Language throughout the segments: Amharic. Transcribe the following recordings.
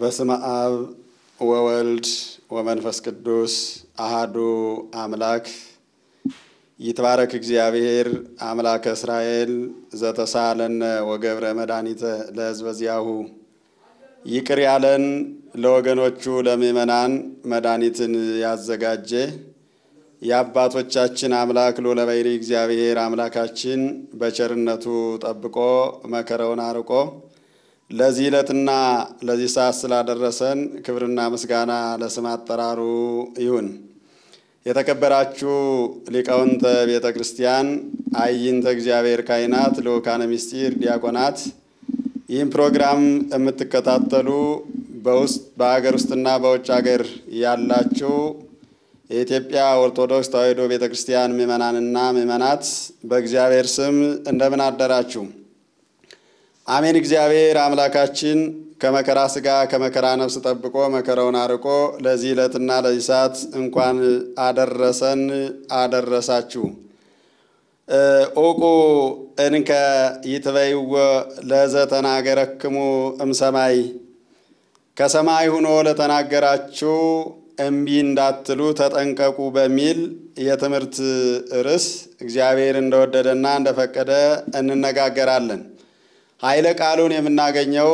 በስመ አብ ወወልድ ወመንፈስ ቅዱስ አሐዱ አምላክ ይትባረክ እግዚአብሔር አምላከ እስራኤል ዘተሳለነ ወገብረ መድኃኒተ ለሕዝበ ዚአሁ ይቅር ያለን ለወገኖቹ ለምእመናን መድኃኒትን ያዘጋጀ የአባቶቻችን አምላክ ልዑለ ባሕርይ እግዚአብሔር አምላካችን በቸርነቱ ጠብቆ መከራውን አርቆ ለዚህ ዕለትና ለዚህ ሰዓት ስላደረሰን ክብርና ምስጋና ለስም አጠራሩ ይሁን። የተከበራችሁ ሊቃውንተ ቤተ ክርስቲያን፣ አይንተ እግዚአብሔር ካህናት፣ ልዑካነ ምስጢር ዲያቆናት፣ ይህን ፕሮግራም የምትከታተሉ በሀገር ውስጥና በውጭ ሀገር ያላችሁ የኢትዮጵያ ኦርቶዶክስ ተዋሕዶ ቤተ ክርስቲያን ምእመናንና ምእመናት በእግዚአብሔር ስም እንደምን አደራችሁ? አሜን። እግዚአብሔር አምላካችን ከመከራ ሥጋ ከመከራ ነፍስ ጠብቆ መከራውን አርቆ ለዚህ ዕለትና ለዚህ ሰዓት እንኳን አደረሰን አደረሳችሁ። ኦቁ እንከ ይትበይወ ለተናገራችሁ እምሰማይ ከሰማይ ሆኖ ለተናገራችሁ እምቢ እንዳትሉ ተጠንቀቁ በሚል የትምህርት ርዕስ እግዚአብሔር እንደወደደና እንደፈቀደ እንነጋገራለን። ኃይለ ቃሉን የምናገኘው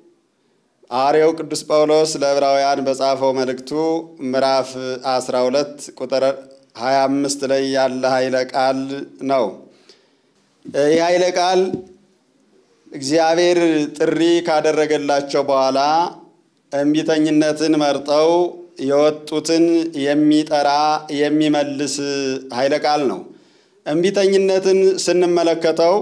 ሐዋርያው ቅዱስ ጳውሎስ ለዕብራውያን በጻፈው መልእክቱ ምዕራፍ 12 ቁጥር 25 ላይ ያለ ኃይለ ቃል ነው። ይህ ኃይለ ቃል እግዚአብሔር ጥሪ ካደረገላቸው በኋላ እምቢተኝነትን መርጠው የወጡትን የሚጠራ የሚመልስ ኃይለ ቃል ነው። እምቢተኝነትን ስንመለከተው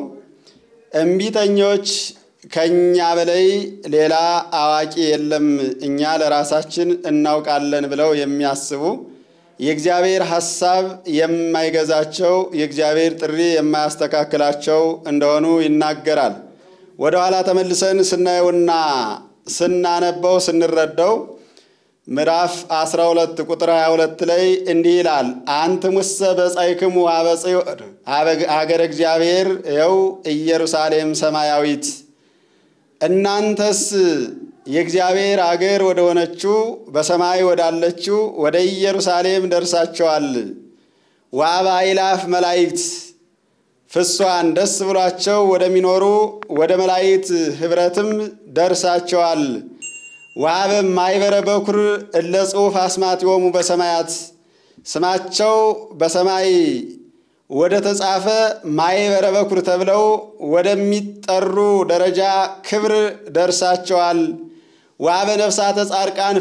እምቢተኞች ከኛ በላይ ሌላ አዋቂ የለም፣ እኛ ለራሳችን እናውቃለን ብለው የሚያስቡ የእግዚአብሔር ሐሳብ የማይገዛቸው የእግዚአብሔር ጥሪ የማያስተካክላቸው እንደሆኑ ይናገራል። ወደ ኋላ ተመልሰን ስናየውና ስናነበው ስንረዳው ምዕራፍ 12 ቁጥር 22 ላይ እንዲህ ይላል፣ አንትሙሰ በጻይክሙ ሀገረ እግዚአብሔር ይኸው ኢየሩሳሌም ሰማያዊት፣ እናንተስ የእግዚአብሔር አገር ወደ ሆነችው በሰማይ ወዳለችው ወደ ኢየሩሳሌም ደርሳቸዋል። ወአእላፍ መላእክት ፍሷን ደስ ብሏቸው ወደሚኖሩ ወደ መላእክት ኅብረትም ደርሳቸዋል። ወአበም ማይበረ በኩር እለ ጽሑፍ አስማቲሆሙ በሰማያት ስማቸው በሰማይ ወደ ተጻፈ ማይበረ በኩር ተብለው ወደሚጠሩ ደረጃ ክብር ደርሳቸዋል። ወአበ ነፍሳተ ጻድቃን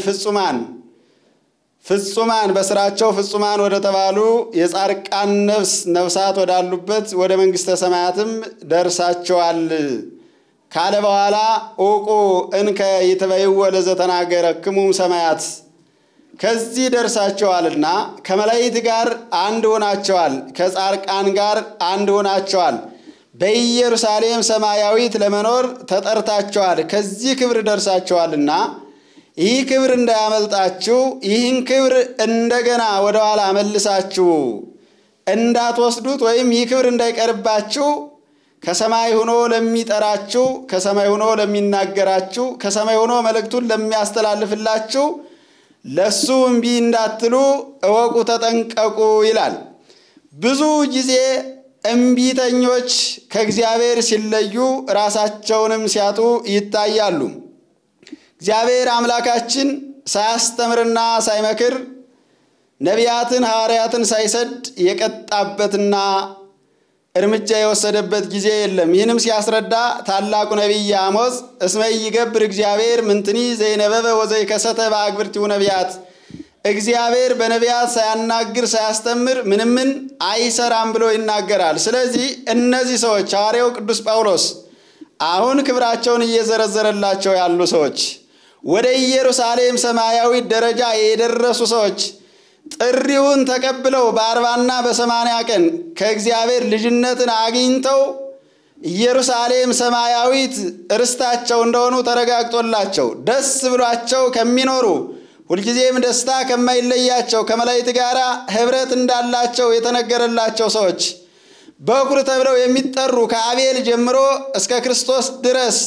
ፍጹማን በስራቸው ፍጹማን ወደ ተባሉ የጻድቃን ነፍሳት ወዳሉበት ወደ መንግሥተ ሰማያትም ደርሳቸዋል ካለ በኋላ ኦቁ እንከ ይትበይወ ለተናገራችሁ ሰማያት ከዚህ ደርሳቸዋልና ከመላእክት ጋር አንድ ሆናቸዋል፣ ከጻድቃን ጋር አንድ ሆናቸዋል፣ በኢየሩሳሌም ሰማያዊት ለመኖር ተጠርታቸዋል፣ ከዚህ ክብር ደርሳቸዋልና ይህ ክብር እንዳያመልጣችሁ፣ ይህን ክብር እንደገና ወደ ኋላ መልሳችሁ እንዳትወስዱት ወይም ይህ ክብር እንዳይቀርባችሁ ከሰማይ ሆኖ ለሚጠራችሁ፣ ከሰማይ ሆኖ ለሚናገራችሁ፣ ከሰማይ ሆኖ መልእክቱን ለሚያስተላልፍላችሁ ለሱ እምቢ እንዳትሉ እወቁ ተጠንቀቁ ይላል። ብዙ ጊዜ እምቢተኞች ከእግዚአብሔር ሲለዩ ራሳቸውንም ሲያጡ ይታያሉ። እግዚአብሔር አምላካችን ሳያስተምርና ሳይመክር ነቢያትን ሐዋርያትን ሳይሰድ የቀጣበትና እርምጃ የወሰደበት ጊዜ የለም። ይህንም ሲያስረዳ ታላቁ ነቢይ አሞጽ እስመ ይገብር እግዚአብሔር ምንትኒ ዘይነበበ ወዘይከሰተ በአግብርቲሁ ነቢያት፣ እግዚአብሔር በነቢያት ሳያናግር ሳያስተምር ምንምን አይሰራም ብሎ ይናገራል። ስለዚህ እነዚህ ሰዎች ሐዋርያው ቅዱስ ጳውሎስ አሁን ክብራቸውን እየዘረዘረላቸው ያሉ ሰዎች፣ ወደ ኢየሩሳሌም ሰማያዊ ደረጃ የደረሱ ሰዎች ጥሪውን ተቀብለው በ40ና በ80 ቀን ከእግዚአብሔር ልጅነትን አግኝተው ኢየሩሳሌም ሰማያዊት ርስታቸው እንደሆኑ ተረጋግጦላቸው ደስ ብሏቸው ከሚኖሩ ሁልጊዜም ደስታ ከማይለያቸው ከመላእክት ጋር ኅብረት እንዳላቸው የተነገረላቸው ሰዎች በኩር ተብለው የሚጠሩ ከአቤል ጀምሮ እስከ ክርስቶስ ድረስ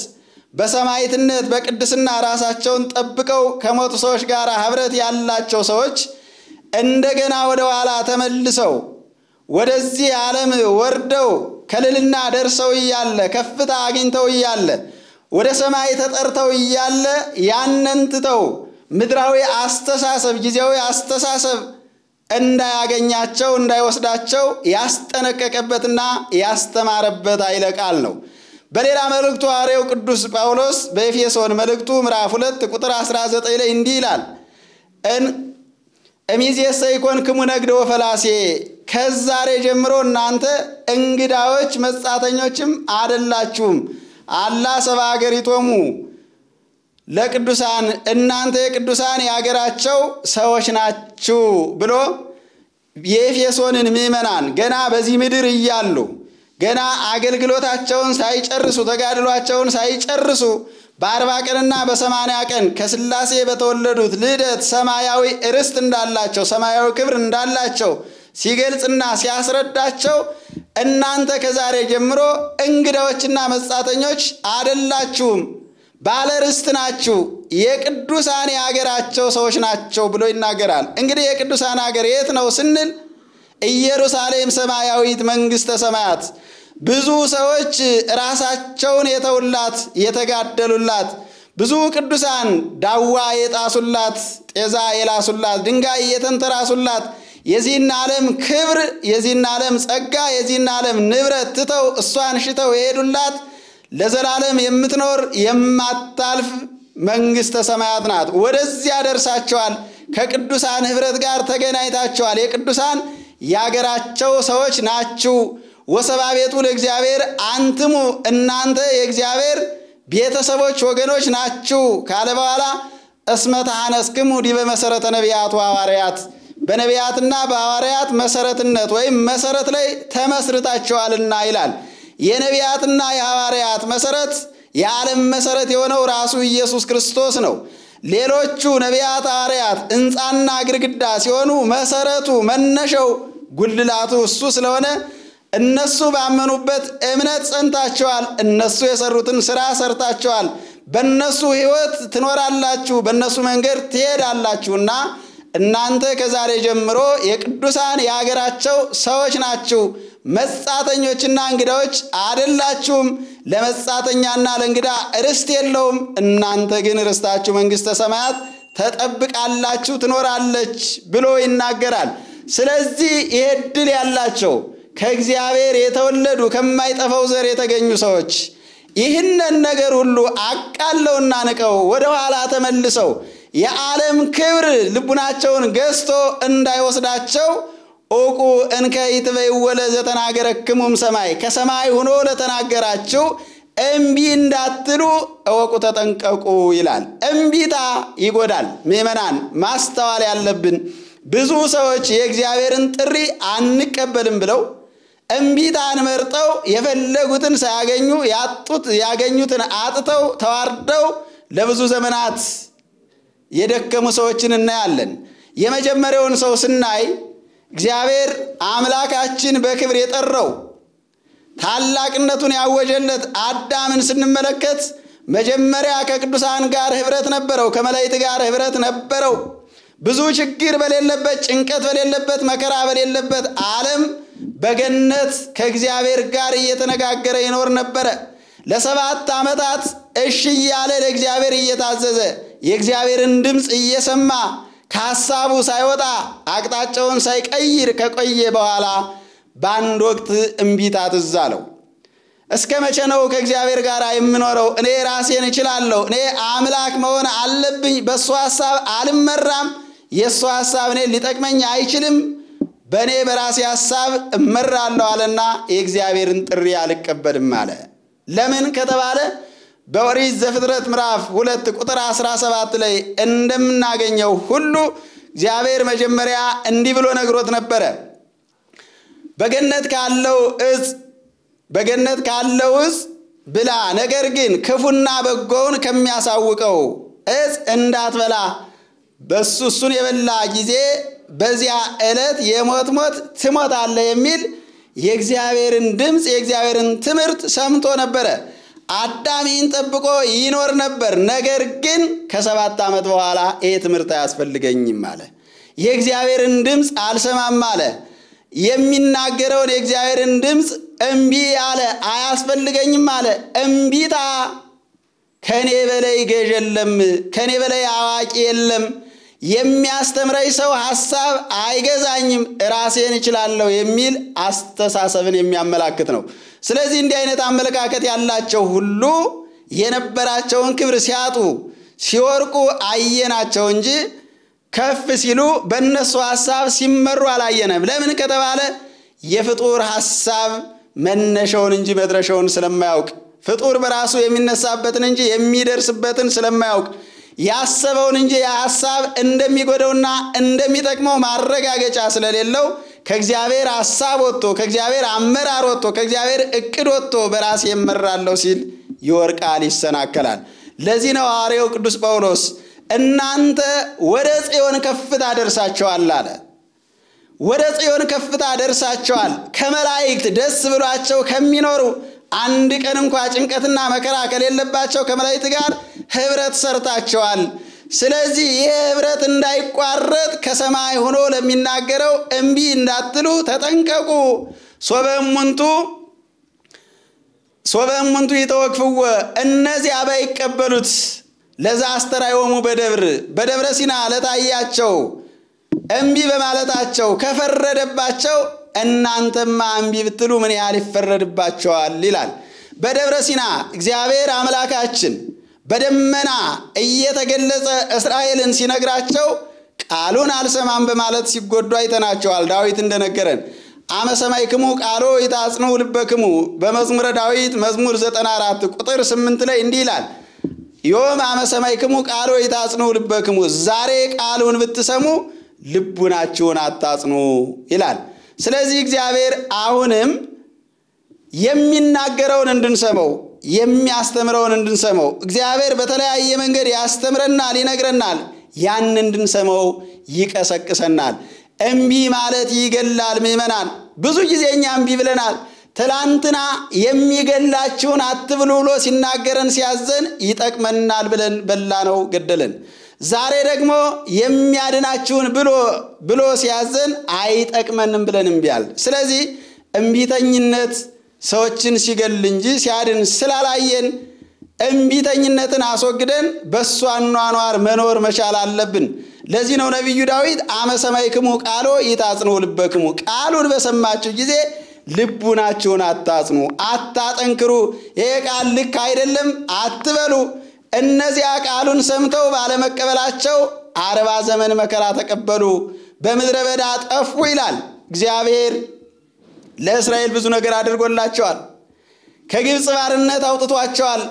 በሰማዕትነት በቅድስና ራሳቸውን ጠብቀው ከሞቱ ሰዎች ጋር ኅብረት ያላቸው ሰዎች እንደገና ወደ ኋላ ተመልሰው ወደዚህ ዓለም ወርደው ከልልና ደርሰው እያለ ከፍታ አግኝተው እያለ ወደ ሰማይ ተጠርተው እያለ ያንን ትተው ምድራዊ አስተሳሰብ ጊዜያዊ አስተሳሰብ እንዳያገኛቸው እንዳይወስዳቸው ያስጠነቀቀበትና ያስተማረበት ኃይለ ቃል ነው። በሌላ መልእክቱ ሐዋርያው ቅዱስ ጳውሎስ በኤፌሶን መልእክቱ ምዕራፍ 2 ቁጥር 19 ላይ እንዲህ ይላል እሚዜሰ ይኮንክሙ ነግደ ወፈላሴ ከዛሬ ጀምሮ እናንተ እንግዳዎች መጻተኞችም አይደላችሁም አላ ሰባ ሀገሪቶሙ ለቅዱሳን እናንተ የቅዱሳን ያገራቸው ሰዎች ናችሁ ብሎ የኤፌሶንን ምእመናን ገና በዚህ ምድር እያሉ ገና አገልግሎታቸውን ሳይጨርሱ ተጋድሏቸውን ሳይጨርሱ በ40 ቀንና በ80 ቀን ከሥላሴ በተወለዱት ልደት ሰማያዊ ርስት እንዳላቸው ሰማያዊ ክብር እንዳላቸው ሲገልጽና ሲያስረዳቸው እናንተ ከዛሬ ጀምሮ እንግዳዎችና መጻተኞች አይደላችሁም ባለ ርስት ናችሁ የቅዱሳን ያገራቸው ሰዎች ናቸው ብሎ ይናገራል። እንግዲህ የቅዱሳን ሀገር የት ነው ስንል ኢየሩሳሌም ሰማያዊት መንግስተ ሰማያት ብዙ ሰዎች ራሳቸውን የተውላት የተጋደሉላት ብዙ ቅዱሳን ዳዋ የጣሱላት ጤዛ የላሱላት ድንጋይ የተንተራሱላት የዚህን ዓለም ክብር የዚህን ዓለም ጸጋ የዚህን ዓለም ንብረት ትተው እሷን ሽተው የሄዱላት ለዘላለም የምትኖር የማታልፍ መንግስተ ሰማያት ናት። ወደዚያ ደርሳቸዋል። ከቅዱሳን ኅብረት ጋር ተገናኝታቸዋል። የቅዱሳን ያገራቸው ሰዎች ናችሁ። ወሰባ ቤቱ ለእግዚአብሔር አንትሙ እናንተ የእግዚአብሔር ቤተሰቦች ወገኖች ናችሁ ካለ በኋላ እስመ ተሐነስክሙ ዲበ መሰረተ ነቢያት ወሐዋርያት በነቢያትና በሐዋርያት መሰረትነት ወይም መሰረት ላይ ተመስርታችኋልና ይላል። የነቢያትና የሐዋርያት መሰረት የዓለም መሰረት የሆነው ራሱ ኢየሱስ ክርስቶስ ነው። ሌሎቹ ነቢያት ሐዋርያት ሕንጻና ግድግዳ ሲሆኑ መሰረቱ መነሻው ጉልላቱ እሱ ስለሆነ እነሱ ባመኑበት እምነት ጸንታችኋል። እነሱ የሰሩትን ሥራ ሰርታችኋል። በእነሱ ሕይወት ትኖራላችሁ፣ በእነሱ መንገድ ትሄዳላችሁና እናንተ ከዛሬ ጀምሮ የቅዱሳን ያገራቸው ሰዎች ናችሁ። መጻተኞችና እንግዳዎች አይደላችሁም። ለመጻተኛና ለእንግዳ ርስት የለውም። እናንተ ግን ርስታችሁ መንግስተ ሰማያት ተጠብቃላችሁ ትኖራለች ብሎ ይናገራል። ስለዚህ ይሄ ዕድል ያላቸው ከእግዚአብሔር የተወለዱ ከማይጠፋው ዘር የተገኙ ሰዎች ይህንን ነገር ሁሉ አቃለውና ንቀው ወደ ኋላ ተመልሰው የዓለም ክብር ልቡናቸውን ገዝቶ እንዳይወስዳቸው ኦቁ እንከ ይትበይወለ ዘተናገረክሙም ሰማይ ከሰማይ ሆኖ ለተናገራችሁ እምቢ እንዳትሉ እወቁ ተጠንቀቁ ይላል። እምቢታ ይጎዳል። ምእመናን ማስተዋል ያለብን ብዙ ሰዎች የእግዚአብሔርን ጥሪ አንቀበልም ብለው እምቢታን መርጠው የፈለጉትን ሳያገኙ ያገኙትን አጥተው ተዋርደው ለብዙ ዘመናት የደከሙ ሰዎችን እናያለን። የመጀመሪያውን ሰው ስናይ እግዚአብሔር አምላካችን በክብር የጠራው ታላቅነቱን ያወጀለት አዳምን ስንመለከት መጀመሪያ ከቅዱሳን ጋር ኅብረት ነበረው፣ ከመላእክት ጋር ኅብረት ነበረው። ብዙ ችግር በሌለበት ጭንቀት በሌለበት መከራ በሌለበት ዓለም በገነት ከእግዚአብሔር ጋር እየተነጋገረ ይኖር ነበር። ለ7 ዓመታት እሺ ያለ ለእግዚአብሔር እየታዘዘ የእግዚአብሔርን ድምጽ እየሰማ ከሐሳቡ ሳይወጣ አቅጣጫውን ሳይቀይር ከቆየ በኋላ በአንድ ወቅት እምቢታ ትዝ አለው። እስከ መቼ ነው ከእግዚአብሔር ጋር የምኖረው? እኔ ራሴን እችላለሁ፣ እኔ አምላክ መሆን አለብኝ፣ በሱ ሐሳብ አልመራም፣ የሱ ሐሳብ እኔ ሊጠቅመኝ አይችልም፣ በእኔ በራሴ ሐሳብ እመራለሁ አለና የእግዚአብሔርን ጥሪ አልቀበልም አለ። ለምን ከተባለ በኦሪት ዘፍጥረት ምዕራፍ 2 ቁጥር 17 ላይ እንደምናገኘው ሁሉ እግዚአብሔር መጀመሪያ እንዲህ ብሎ ነግሮት ነበረ። በገነት ካለው ዕፅ ብላ፣ ነገር ግን ክፉና በጎውን ከሚያሳውቀው ዕፅ እንዳትበላ፣ እሱን የበላ ጊዜ በዚያ ዕለት የሞት ሞት ትሞታለህ የሚል የእግዚአብሔርን ድምጽ የእግዚአብሔርን ትምህርት ሰምቶ ነበረ። አዳምን ጠብቆ ይኖር ነበር። ነገር ግን ከ7 ዓመት በኋላ ይሄ ትምህርት አያስፈልገኝም አለ። የእግዚአብሔርን ድምጽ አልሰማም አለ። የሚናገረውን የእግዚአብሔርን ድምጽ እምቢ አለ። አያስፈልገኝም አለ። እምቢታ ከኔ በላይ ገዥ የለም፣ ከኔ በላይ አዋቂ የለም፣ የሚያስተምረኝ ሰው ሐሳብ አይገዛኝም፣ ራሴን እችላለሁ የሚል አስተሳሰብን የሚያመላክት ነው። ስለዚህ እንዲህ አይነት አመለካከት ያላቸው ሁሉ የነበራቸውን ክብር ሲያጡ ሲወርቁ አየናቸው እንጂ ከፍ ሲሉ በእነሱ ሐሳብ ሲመሩ አላየንም። ለምን ከተባለ የፍጡር ሐሳብ መነሻውን እንጂ መድረሻውን ስለማያውቅ፣ ፍጡር በራሱ የሚነሳበትን እንጂ የሚደርስበትን ስለማያውቅ፣ ያሰበውን እንጂ የሐሳብ እንደሚጎደውና እንደሚጠቅመው ማረጋገጫ ስለሌለው ከእግዚአብሔር ሐሳብ ወጥቶ ከእግዚአብሔር አመራር ወጥቶ ከእግዚአብሔር እቅድ ወጥቶ በራስ የመራለው ሲል ይወርቃል፣ ይሰናከላል። ለዚህ ነው ሐዋርያው ቅዱስ ጳውሎስ እናንተ ወደ ጽዮን ከፍታ ደርሳችኋል አለ። ወደ ጽዮን ከፍታ ደርሳችኋል፣ ከመላእክት ደስ ብሏቸው ከሚኖሩ አንድ ቀን እንኳን ጭንቀትና መከራ ከሌለባቸው ከመላእክት ጋር ህብረት ሰርታችኋል። ስለዚህ ይሄ ህብረት እንዳይቋረጥ ከሰማይ ሆኖ ለሚናገረው እምቢ እንዳትሉ ተጠንቀቁ። ሶበእሙንቱ ይተወክፍዎ እነዚያ ባይቀበሉት ለዛ አስተራዮሙ በደብረ ሲና ለታያቸው እምቢ በማለታቸው ከፈረደባቸው እናንተማ እምቢ ብትሉ ምን ያህል ይፈረድባቸዋል ይላል። በደብረ ሲና እግዚአብሔር አምላካችን በደመና እየተገለጸ እስራኤልን ሲነግራቸው ቃሉን አልሰማም በማለት ሲጎዱ አይተናቸዋል። ዳዊት እንደነገረን አመ ሰማይክሙ ቃሎ ይታጽኑ ልበክሙ በመዝሙረ ዳዊት መዝሙር 94 ቁጥር 8 ላይ እንዲህ ይላል ዮም አመ ሰማይክሙ ቃሎ ይታጽኑ ልበክሙ ዛሬ ቃሉን ብትሰሙ ልቡናችሁን አታጽኑ ይላል። ስለዚህ እግዚአብሔር አሁንም የሚናገረውን እንድንሰማው የሚያስተምረውን እንድንሰማው እግዚአብሔር በተለያየ መንገድ ያስተምረናል፣ ይነግረናል። ያን እንድንሰማው ይቀሰቅሰናል። እምቢ ማለት ይገላል። ምእመናን ብዙ ጊዜ እኛ እምቢ ብለናል። ትላንትና የሚገላችሁን አትብሉ ብሎ ሲናገረን ሲያዘን ይጠቅመናል ብለን በላነው፣ ገደለን። ዛሬ ደግሞ የሚያድናችሁን ብሎ ሲያዘን አይጠቅመንም ብለን እምቢያል። ስለዚህ እምቢተኝነት ሰዎችን ሲገል እንጂ ሲያድን ስላላየን እምቢተኝነትን አስወግደን በሱ አኗኗር መኖር መቻል አለብን። ለዚህ ነው ነብዩ ዳዊት አመ ሰማይክሙ ቃሎ ይታጽኑ ልበክሙ ቃሉን በሰማችሁ ጊዜ ልቡናችሁን አታጽኑ፣ አታጠንክሩ፣ ይሄ ቃል ልክ አይደለም አትበሉ። እነዚያ ቃሉን ሰምተው ባለመቀበላቸው 40 ዘመን መከራ ተቀበሉ፣ በምድረ በዳ ጠፉ ይላል። እግዚአብሔር ለእስራኤል ብዙ ነገር አድርጎላቸዋል። ከግብጽ ባርነት አውጥቷቸዋል።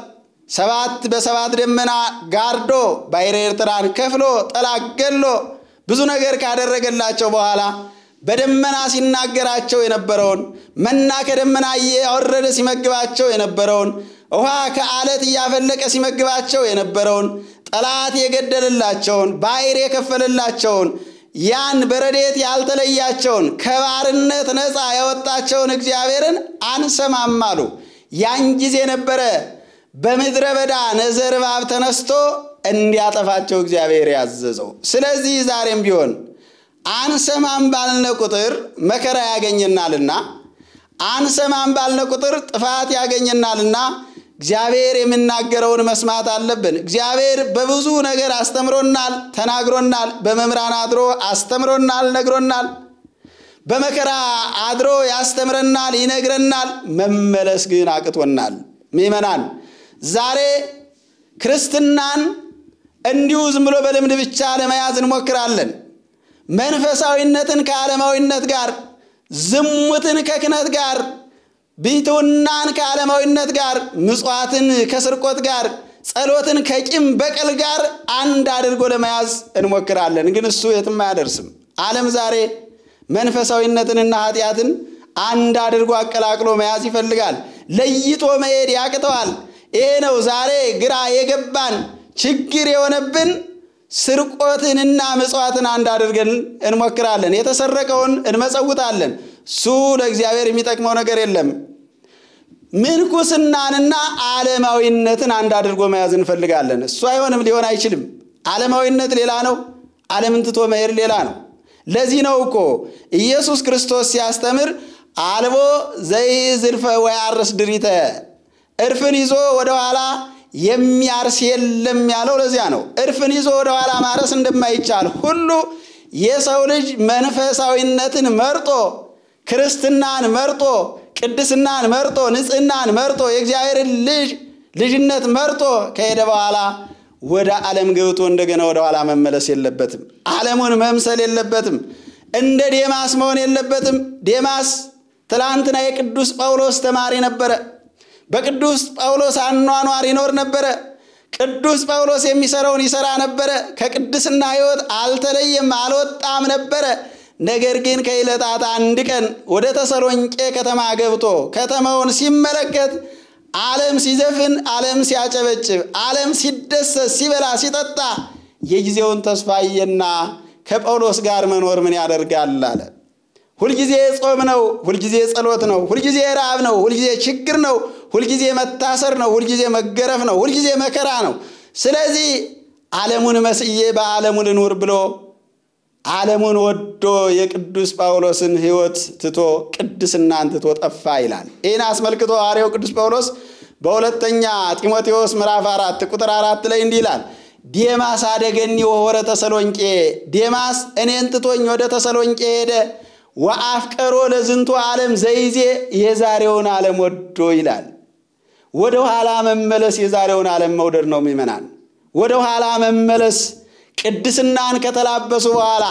7 ደመና ጋርዶ ባሕረ ኤርትራን ከፍሎ ጠላት ገሎ ብዙ ነገር ካደረገላቸው በኋላ በደመና ሲናገራቸው የነበረውን መና ከደመና እያወረደ ሲመግባቸው የነበረውን ውሃ ከአለት እያፈለቀ ሲመግባቸው የነበረውን ጠላት የገደለላቸውን ባሕር የከፈለላቸውን ያን በረዴት ያልተለያቸውን ከባርነት ነፃ ያወጣቸውን እግዚአብሔርን አንሰማም አሉ። ያን ጊዜ ነበረ በምድረ በዳ ነዘርባብ ተነስቶ እንዲያጠፋቸው እግዚአብሔር ያዘዘው። ስለዚህ ዛሬም ቢሆን አንሰማም ባልነ ቁጥር መከራ ያገኘናልና፣ አንሰማም ባልነ ቁጥር ጥፋት ያገኘናልና እግዚአብሔር የሚናገረውን መስማት አለብን። እግዚአብሔር በብዙ ነገር አስተምሮናል፣ ተናግሮናል። በመምራን አድሮ አስተምሮናል፣ ነግሮናል። በመከራ አድሮ ያስተምረናል፣ ይነግረናል። መመለስ ግን አቅቶናል። ምእመናን ዛሬ ክርስትናን እንዲሁ ዝም ብሎ በልምድ ብቻ ለመያዝ እንሞክራለን። መንፈሳዊነትን ከዓለማዊነት ጋር፣ ዝሙትን ከክነት ጋር፣ ቢቱናን ከዓለማዊነት ጋር፣ ምጽዋትን ከስርቆት ጋር፣ ጸሎትን ከቂም በቀል ጋር አንድ አድርጎ ለመያዝ እንሞክራለን። ግን እሱ የትም አያደርስም። ዓለም ዛሬ መንፈሳዊነትንና ኃጢአትን አንድ አድርጎ አቀላቅሎ መያዝ ይፈልጋል። ለይቶ መሄድ ያቅተዋል። ይሄ ነው ዛሬ ግራ የገባን ችግር የሆነብን። ስርቆትንና ምጽዋትን አንድ አድርገን እንሞክራለን። የተሰረቀውን እንመጸውታለን። እሱ ለእግዚአብሔር የሚጠቅመው ነገር የለም። ምንኩስናንና ዓለማዊነትን አንድ አድርጎ መያዝ እንፈልጋለን። እሱ አይሆንም፣ ሊሆን አይችልም። ዓለማዊነት ሌላ ነው፣ ዓለምን ትቶ መሄድ ሌላ ነው። ለዚህ ነው እኮ ኢየሱስ ክርስቶስ ሲያስተምር አልቦ ዘይዝልፈ ወያርስ ድሪተ እርፍን ይዞ ወደ ኋላ የሚያርስ የለም ያለው ለዚያ ነው። እርፍን ይዞ ወደ ኋላ ማረስ እንደማይቻል ሁሉ የሰው ልጅ መንፈሳዊነትን መርጦ ክርስትናን መርጦ ቅድስናን መርጦ ንጽህናን መርጦ የእግዚአብሔርን ልጅነት መርጦ ከሄደ በኋላ ወደ ዓለም ገብቶ እንደገና ወደ ኋላ መመለስ የለበትም። ዓለሙን መምሰል የለበትም። እንደ ዴማስ መሆን የለበትም። ዴማስ ትላንትና የቅዱስ ጳውሎስ ተማሪ ነበረ። በቅዱስ ጳውሎስ አኗኗር ይኖር ነበረ። ቅዱስ ጳውሎስ የሚሰራውን ይሰራ ነበረ። ከቅድስና ሕይወት አልተለየም፣ አልወጣም ነበረ። ነገር ግን ከዕለታት አንድ ቀን ወደ ተሰሎንቄ ከተማ ገብቶ ከተማውን ሲመለከት ዓለም ሲዘፍን፣ ዓለም ሲያጨበጭብ፣ ዓለም ሲደሰት፣ ሲበላ ሲጠጣ የጊዜውን ተስፋየና ከጳውሎስ ጋር መኖር ምን ያደርጋል አለ። ሁልጊዜ ጾም ነው፣ ሁልጊዜ ጸሎት ነው፣ ሁልጊዜ ረዓብ ነው፣ ሁልጊዜ ችግር ነው፣ ሁልጊዜ መታሰር ነው፣ ሁልጊዜ መገረፍ ነው፣ ሁልጊዜ መከራ ነው። ስለዚህ ዓለሙን መስዬ በዓለሙ ልኑር ብሎ ዓለሙን ወዶ የቅዱስ ጳውሎስን ሕይወት ትቶ ቅድስናን ትቶ ጠፋ ይላል። ይህን አስመልክቶ ሐዋርያው ቅዱስ ጳውሎስ በሁለተኛ ጢሞቴዎስ ምዕራፍ 4 ቁጥር 4 ላይ እንዲህ ይላል፣ ዴማስ አደገኒ ወሆረ ተሰሎንቄ፣ ዴማስ እኔን ትቶኝ ወደ ተሰሎንቄ ሄደ፣ ወአፍቀሮ ለዝንቱ ዓለም ዘይዜ፣ የዛሬውን ዓለም ወዶ ይላል። ወደ ኋላ መመለስ የዛሬውን ዓለም መውደድ ነው ምእመናን። ወደ ኋላ መመለስ ቅድስናን ከተላበሱ በኋላ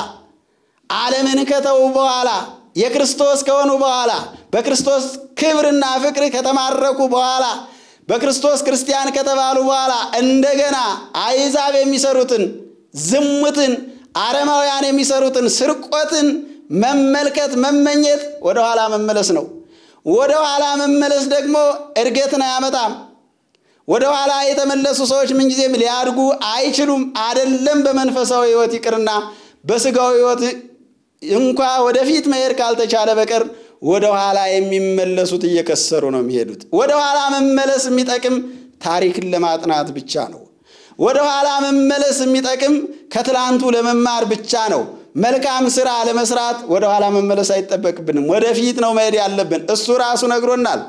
ዓለምን ከተው በኋላ የክርስቶስ ከሆኑ በኋላ በክርስቶስ ክብርና ፍቅር ከተማረኩ በኋላ በክርስቶስ ክርስቲያን ከተባሉ በኋላ እንደገና አሕዛብ የሚሰሩትን ዝሙትን፣ አረማውያን የሚሰሩትን ስርቆትን መመልከት መመኘት ወደ ኋላ መመለስ ነው። ወደ ኋላ መመለስ ደግሞ እድገትን አያመጣም። ወደ ኋላ የተመለሱ ሰዎች ምንጊዜም ሊያድጉ አይችሉም። አይደለም በመንፈሳዊ ሕይወት ይቅርና በስጋዊ ሕይወት እንኳ ወደፊት መሄድ ካልተቻለ በቀር ወደ ኋላ የሚመለሱት እየከሰሩ ነው የሚሄዱት። ወደ ኋላ መመለስ የሚጠቅም ታሪክን ለማጥናት ብቻ ነው። ወደ ኋላ መመለስ የሚጠቅም ከትላንቱ ለመማር ብቻ ነው። መልካም ሥራ ለመስራት ወደ ኋላ መመለስ አይጠበቅብንም። ወደፊት ነው መሄድ ያለብን። እሱ ራሱ ነግሮናል።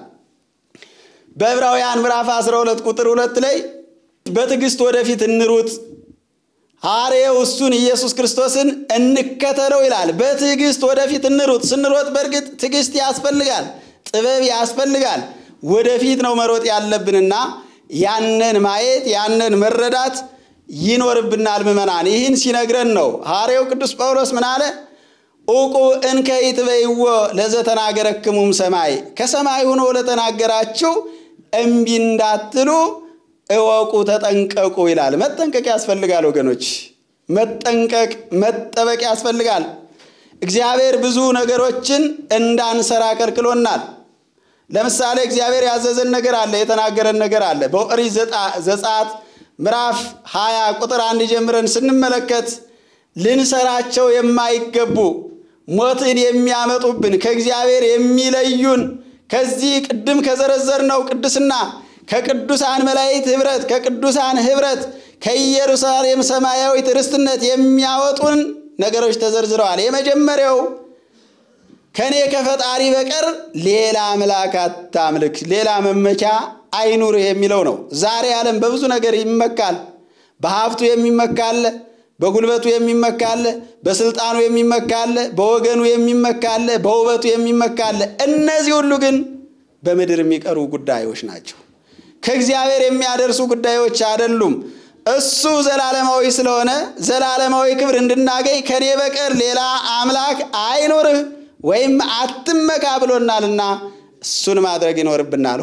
በዕብራውያን ምዕራፍ 12 ቁጥር 2 ላይ በትዕግስት ወደፊት እንሩጥ፣ ሐዋርያው እሱን ኢየሱስ ክርስቶስን እንከተለው ይላል። በትዕግስት ወደፊት እንሩጥ። ስንሮጥ በእርግጥ ትዕግስት ያስፈልጋል፣ ጥበብ ያስፈልጋል። ወደፊት ነው መሮጥ ያለብንና ያንን ማየት ያንን መረዳት ይኖርብናል ምእመናን። ይህን ሲነግረን ነው ሐዋርያው ቅዱስ ጳውሎስ ምን አለ? ኡቁ እንከ ይትበይዎ ለተናገራችሁም ሰማይ፣ ከሰማይ ሆኖ ለተናገራችሁ እምቢ እንዳትሉ እወቁ፣ ተጠንቀቁ ይላል። መጠንቀቅ ያስፈልጋል ወገኖች፣ መጠንቀቅ መጠበቅ ያስፈልጋል። እግዚአብሔር ብዙ ነገሮችን እንዳንሰራ ከልክሎናል። ለምሳሌ እግዚአብሔር ያዘዘን ነገር አለ፣ የተናገረን ነገር አለ። በኦሪት ዘጸአት ምዕራፍ 20 ቁጥር 1 ጀምረን ስንመለከት ልንሰራቸው የማይገቡ ሞትን የሚያመጡብን ከእግዚአብሔር የሚለዩን ከዚህ ቅድም ከዘረዘርነው ቅድስና ከቅዱሳን መላእክት ህብረት ከቅዱሳን ህብረት ከኢየሩሳሌም ሰማያዊት ርስትነት የሚያወጡን ነገሮች ተዘርዝረዋል። የመጀመሪያው ከኔ ከፈጣሪ በቀር ሌላ አምላክ አታምልክ፣ ሌላ መመኪያ አይኑርህ የሚለው ነው። ዛሬ ዓለም በብዙ ነገር ይመካል። በሀብቱ የሚመካል፣ በጉልበቱ የሚመካል፣ በስልጣኑ የሚመካል፣ በወገኑ የሚመካል፣ በውበቱ የሚመካል። እነዚህ ሁሉ ግን በምድር የሚቀሩ ጉዳዮች ናቸው። ከእግዚአብሔር የሚያደርሱ ጉዳዮች አይደሉም። እሱ ዘላለማዊ ስለሆነ ዘላለማዊ ክብር እንድናገኝ ከኔ በቀር ሌላ አምላክ አይኑርህ ወይም አትመካ ብሎናልና እሱን ማድረግ ይኖርብናል።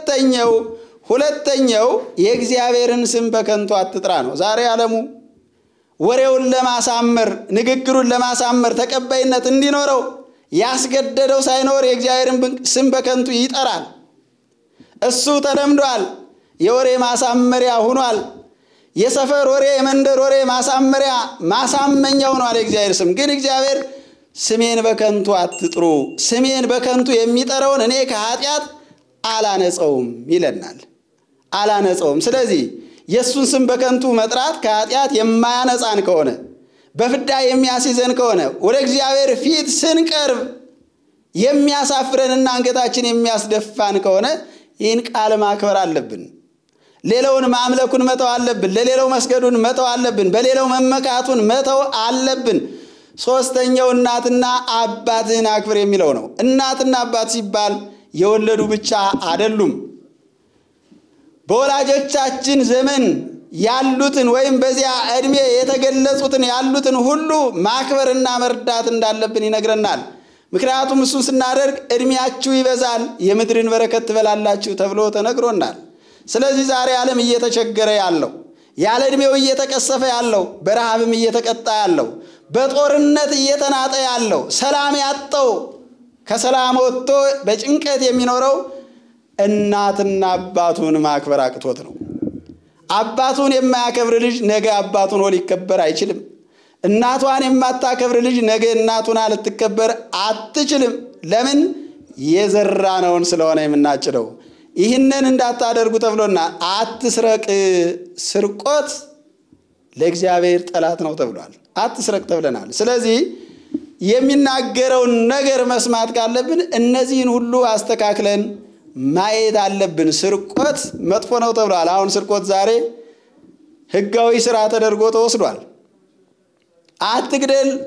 ሁለተኛው የእግዚአብሔርን ስም በከንቱ አትጥራ ነው። ዛሬ ዓለሙ ወሬውን ለማሳመር ንግግሩን ለማሳመር ተቀባይነት እንዲኖረው ያስገደደው ሳይኖር የእግዚአብሔርን ስም በከንቱ ይጠራል። እሱ ተለምዷል። የወሬ ማሳመሪያ ሆኗል። የሰፈር ወሬ የመንደር ወሬ ማሳመሪያ ማሳመኛ ሆኗል የእግዚአብሔር ስም። ግን እግዚአብሔር ስሜን በከንቱ አትጥሩ፣ ስሜን በከንቱ የሚጠራውን እኔ ከኃጢአት አላነጸውም ይለናል። አላነጸውም። ስለዚህ የሱን ስም በከንቱ መጥራት ከኃጢአት የማያነጻን ከሆነ በፍዳ የሚያስይዘን ከሆነ ወደ እግዚአብሔር ፊት ስንቀርብ የሚያሳፍረንና አንገታችን የሚያስደፋን ከሆነ ይህን ቃል ማክበር አለብን። ሌላውን ማምለኩን መተው አለብን። ለሌላው መስገዱን መተው አለብን። በሌላው መመካቱን መተው አለብን። ሶስተኛው እናትና አባትን አክብር የሚለው ነው። እናትና አባት ሲባል የወለዱ ብቻ አይደሉም። በወላጆቻችን ዘመን ያሉትን ወይም በዚያ እድሜ የተገለጹትን ያሉትን ሁሉ ማክበርና መርዳት እንዳለብን ይነግረናል። ምክንያቱም እሱን ስናደርግ እድሜያችሁ ይበዛል፣ የምድርን በረከት ትበላላችሁ ተብሎ ተነግሮናል። ስለዚህ ዛሬ ዓለም እየተቸገረ ያለው፣ ያለ እድሜው እየተቀሰፈ ያለው፣ በረሃብም እየተቀጣ ያለው፣ በጦርነት እየተናጠ ያለው፣ ሰላም ያጣው፣ ከሰላም ወጥቶ በጭንቀት የሚኖረው እናትና አባቱን ማክበር አቅቶት ነው። አባቱን የማያከብር ልጅ ነገ አባቱን ሊከበር አይችልም። እናቷን የማታከብር ልጅ ነገ እናቱን ልትከበር አትችልም። ለምን? የዘራነውን ስለሆነ የምናጭደው። ይህንን እንዳታደርጉ ተብሎና አትስረቅ፣ ስርቆት ለእግዚአብሔር ጠላት ነው ተብሏል። አትስረቅ ተብለናል። ስለዚህ የሚናገረውን ነገር መስማት ካለብን እነዚህን ሁሉ አስተካክለን ማየት አለብን። ስርቆት መጥፎ ነው ተብሏል። አሁን ስርቆት ዛሬ ሕጋዊ ስራ ተደርጎ ተወስዷል። አትግደል፣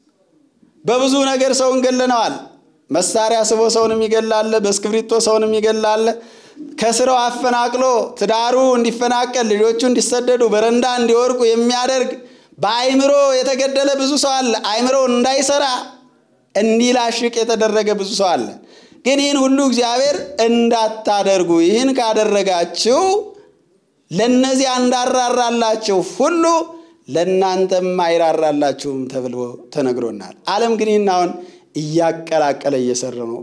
በብዙ ነገር ሰውን ገለነዋል። መሳሪያ ስቦ ሰውንም ይገላል፣ በስክብሪቶ ሰውንም ይገላል። ከስራው አፈናቅሎ ትዳሩ እንዲፈናቀል፣ ልጆቹ እንዲሰደዱ፣ በረንዳ እንዲወርቁ የሚያደርግ በአይምሮ የተገደለ ብዙ ሰው አለ። አይምሮ እንዳይሰራ እንዲላሽቅ የተደረገ ብዙ ሰው አለ። ግን ይህን ሁሉ እግዚአብሔር እንዳታደርጉ፣ ይህን ካደረጋችሁ ለነዚያ እንዳራራላችሁ ሁሉ ለእናንተም አይራራላችሁም ተብሎ ተነግሮናል። ዓለም ግን ይህን አሁን እያቀላቀለ እየሰራ ነው።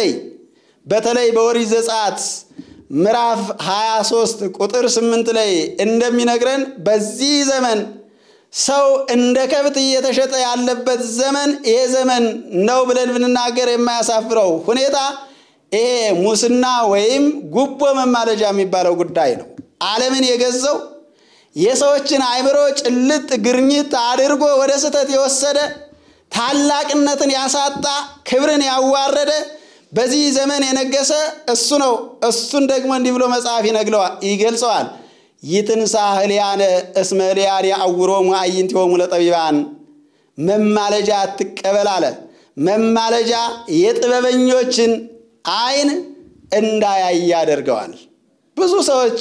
በተለይ በኦሪት ዘጸአት ምዕራፍ 23 ቁጥር 8 ላይ እንደሚነግረን በዚህ ዘመን ሰው እንደ ከብት እየተሸጠ ያለበት ዘመን ይሄ ዘመን ነው ብለን ብንናገር የማያሳፍረው ሁኔታ ይሄ ሙስና ወይም ጉቦ መማለጃ የሚባለው ጉዳይ ነው። ዓለምን የገዛው የሰዎችን አይምሮ ጭልጥ ግርኝት አድርጎ ወደ ስህተት የወሰደ ታላቅነትን ያሳጣ ክብርን ያዋረደ በዚህ ዘመን የነገሰ እሱ ነው። እሱን ደግሞ እንዲህ ብሎ መጽሐፍ ይገልጸዋል። ይትንሳ ህሊያነ እስመ ህሊያን ያዕውሮሙ አዕይንቲሆሙ ለጠቢባን። መማለጃ አትቀበል አለ። መማለጃ የጥበበኞችን አይን እንዳያይ ያደርገዋል። ብዙ ሰዎች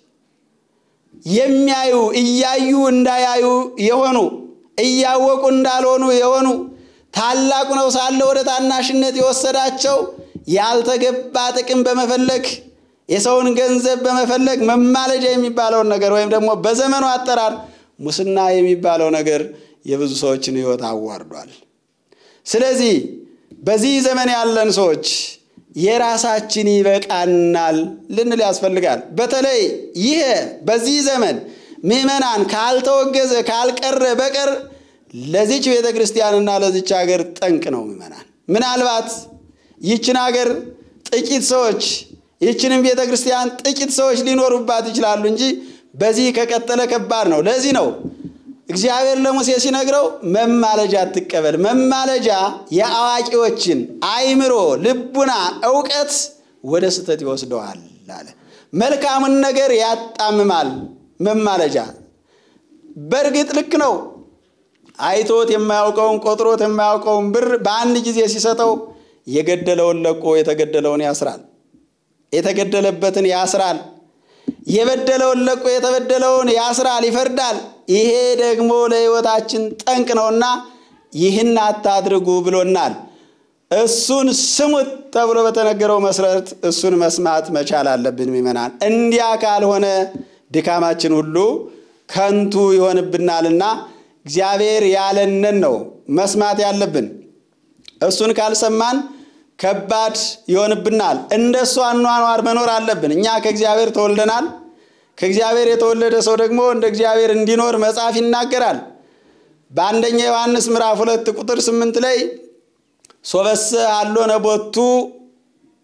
የሚያዩ እያዩ እንዳያዩ የሆኑ እያወቁ እንዳልሆኑ የሆኑ ታላቁ ነው ሳለ ወደ ታናሽነት የወሰዳቸው ያልተገባ ጥቅም በመፈለግ የሰውን ገንዘብ በመፈለግ መማለጃ የሚባለውን ነገር ወይም ደግሞ በዘመኑ አጠራር ሙስና የሚባለው ነገር የብዙ ሰዎችን ሕይወት አዋርዷል። ስለዚህ በዚህ ዘመን ያለን ሰዎች የራሳችን ይበቃናል ልንል ያስፈልጋል። በተለይ ይሄ በዚህ ዘመን ምእመናን ካልተወገዘ ካልቀረ በቀር ለዚች ቤተክርስቲያንና ለዚች ሀገር ጠንቅ ነው። ምናልባት ይችን ሀገር ጥቂት ሰዎች ይችንም ቤተክርስቲያን ጥቂት ሰዎች ሊኖሩባት ይችላሉ እንጂ በዚህ ከቀጠለ ከባድ ነው። ለዚህ ነው እግዚአብሔር ለሙሴ ሲነግረው መማለጃ አትቀበል። መማለጃ የአዋቂዎችን አይምሮ፣ ልቡና፣ ዕውቀት ወደ ስህተት ይወስደዋል አለ። መልካሙን ነገር ያጣምማል መማለጃ። በእርግጥ ልክ ነው። አይቶት የማያውቀውን ቆጥሮት የማያውቀውን ብር በአንድ ጊዜ ሲሰጠው የገደለውን ለቆ የተገደለውን ያስራል፣ የተገደለበትን ያስራል። የበደለውን ለቆ የተበደለውን ያስራል፣ ይፈርዳል። ይሄ ደግሞ ለሕይወታችን ጠንቅ ነውና ይህን አታድርጉ ብሎናል። እሱን ስሙት ተብሎ በተነገረው መሰረት እሱን መስማት መቻል አለብን ምእመናን። እንዲያ ካልሆነ ድካማችን ሁሉ ከንቱ ይሆንብናልና እግዚአብሔር ያለንን ነው መስማት ያለብን። እሱን ካልሰማን ከባድ ይሆንብናል። እንደሱ አኗኗር መኖር አለብን። እኛ ከእግዚአብሔር ተወልደናል። ከእግዚአብሔር የተወለደ ሰው ደግሞ እንደ እግዚአብሔር እንዲኖር መጽሐፍ ይናገራል። በአንደኛ ዮሐንስ ምዕራፍ 2 ቁጥር 8 ላይ ሶበሰ አሎ ነቦቱ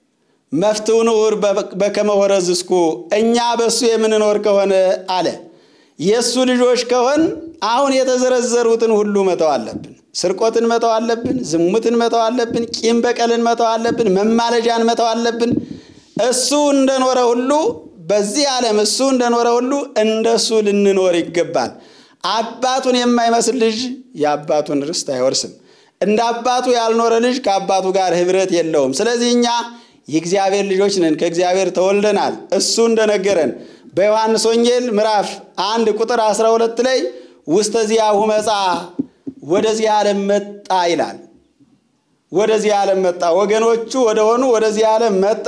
መፍትው ንዑር በከመ ወረዝስኩ እኛ በሱ የምንኖር ከሆነ አለ የሱ ልጆች ከሆን አሁን የተዘረዘሩትን ሁሉ መተው አለብን። ስርቆትን መተው አለብን፣ ዝሙትን መተው አለብን፣ ቂም በቀልን መተው አለብን፣ መማለጃን መተው አለብን። እሱ እንደኖረ ሁሉ በዚህ ዓለም እሱ እንደኖረ ሁሉ እንደሱ ልንኖር ይገባል። አባቱን የማይመስል ልጅ የአባቱን ርስት አይወርስም። እንደ አባቱ ያልኖረ ልጅ ከአባቱ ጋር ህብረት የለውም። ስለዚህ እኛ የእግዚአብሔር ልጆች ነን፣ ከእግዚአብሔር ተወልደናል። እሱ እንደነገረን በዮሐንስ ወንጌል ምዕራፍ 1 ቁጥር 12 ላይ ውስተዚያሁ መጻ ወደዚህ ዓለም መጣ ይላል። ወደዚህ ዓለም መጣ፣ ወገኖቹ ወደሆኑ ወደዚህ ዓለም መጣ።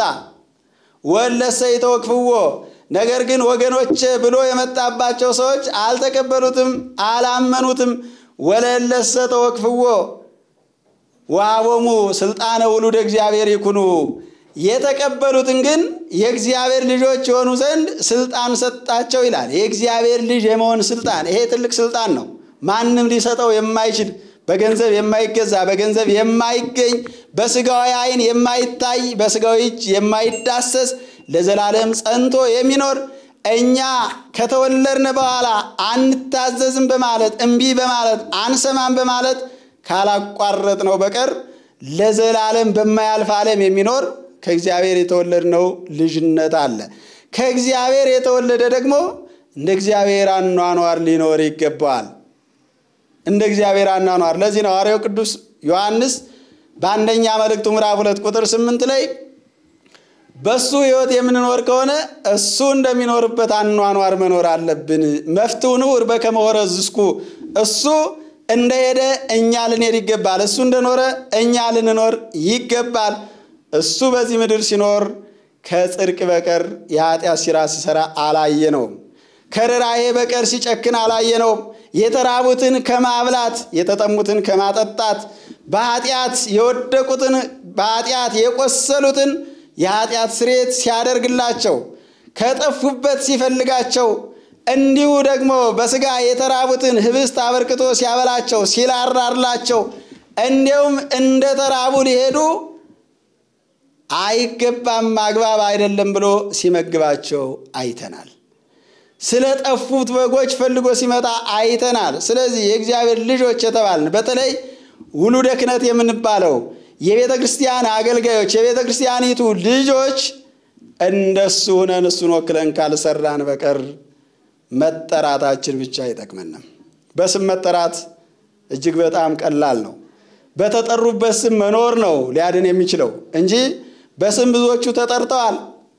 ወለሰ ይተወክፍዎ ነገር ግን ወገኖች ብሎ የመጣባቸው ሰዎች አልተቀበሉትም፣ አላመኑትም። ወለለሰ ተወክፍዎ ወአቦሙ ስልጣነ ውሉደ እግዚአብሔር ይኩኑ የተቀበሉትን ግን የእግዚአብሔር ልጆች የሆኑ ዘንድ ስልጣን ሰጣቸው ይላል። የእግዚአብሔር ልጅ የመሆን ስልጣን ይሄ ትልቅ ስልጣን ነው። ማንም ሊሰጠው የማይችል በገንዘብ የማይገዛ በገንዘብ የማይገኝ በስጋዊ ዓይን የማይታይ በስጋዊ እጅ የማይዳሰስ ለዘላለም ጸንቶ የሚኖር እኛ ከተወለድን በኋላ አንታዘዝም በማለት እንቢ በማለት አንሰማም በማለት ካላቋረጥ ነው በቀር ለዘላለም በማያልፍ ዓለም የሚኖር ከእግዚአብሔር የተወለድነው ልጅነት አለ። ከእግዚአብሔር የተወለደ ደግሞ እንደ እግዚአብሔር አኗኗር ሊኖር ይገባዋል። እንደ እግዚአብሔር አኗኗር ለዚህ ነው ሐዋርያው ቅዱስ ዮሐንስ በአንደኛ መልእክቱ ምዕራፍ 2 ቁጥር 8 ላይ በሱ ሕይወት የምንኖር ከሆነ እሱ እንደሚኖርበት አኗኗር መኖር አለብን። መፍትው ንዑር በከመ ወረዝስኩ እሱ እንደሄደ እኛ ልንሄድ ይገባል። እሱ እንደኖረ እኛ ልንኖር ይገባል። እሱ በዚህ ምድር ሲኖር ከጽድቅ በቀር የኃጢአት ሥራ ሲሰራ አላየነውም። ከርኅራኄ በቀር ሲጨክን አላየነውም። የተራቡትን ከማብላት የተጠሙትን ከማጠጣት በኃጢአት የወደቁትን በኃጢአት የቆሰሉትን የኃጢአት ስርየት ሲያደርግላቸው ከጠፉበት ሲፈልጋቸው እንዲሁ ደግሞ በስጋ የተራቡትን ህብስት አበርክቶ ሲያበላቸው ሲላራላቸው እንዲሁም እንደ ተራቡ ሊሄዱ አይገባም አግባብ አይደለም ብሎ ሲመግባቸው አይተናል። ስለ ጠፉት በጎች ፈልጎ ሲመጣ አይተናል። ስለዚህ የእግዚአብሔር ልጆች የተባልን በተለይ ውሉደ ክህነት የምንባለው የቤተ ክርስቲያን አገልጋዮች የቤተ ክርስቲያኒቱ ልጆች እንደሱ ሆነን እሱን ወክለን ካልሰራን በቀር መጠራታችን ብቻ አይጠቅመንም። በስም መጠራት እጅግ በጣም ቀላል ነው። በተጠሩበት ስም መኖር ነው ሊያድን የሚችለው እንጂ በስም ብዙዎቹ ተጠርተዋል።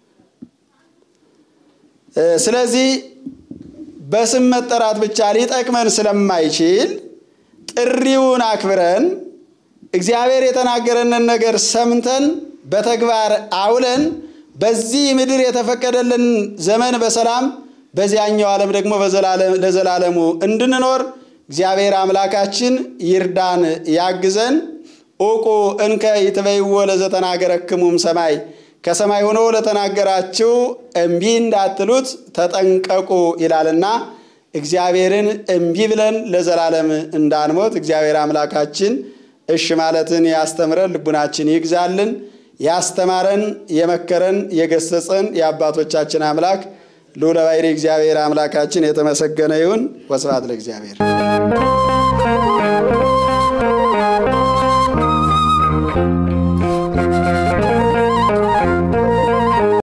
ስለዚህ በስም መጠራት ብቻ ሊጠቅመን ስለማይችል ጥሪውን አክብረን እግዚአብሔር የተናገረንን ነገር ሰምተን በተግባር አውለን በዚህ ምድር የተፈቀደልን ዘመን በሰላም በዚያኛው ዓለም ደግሞ ለዘላለሙ እንድንኖር እግዚአብሔር አምላካችን ይርዳን ያግዘን። ኦቆ እንከ ይትበይዎ ለተናገረክሙም ሰማይ ከሰማይ ሆኖ ለተናገራችሁ እምቢ እንዳትሉት ተጠንቀቁ ይላልና እግዚአብሔርን እምቢ ብለን ለዘላለም እንዳንሞት እግዚአብሔር አምላካችን እሺ ማለትን ያስተምረን፣ ልቡናችን ይግዛልን። ያስተማረን የመከረን የገሰጸን የአባቶቻችን አምላክ ልዑለ ባሕርይ እግዚአብሔር አምላካችን የተመሰገነ ይሁን። ወስብሐት ለእግዚአብሔር።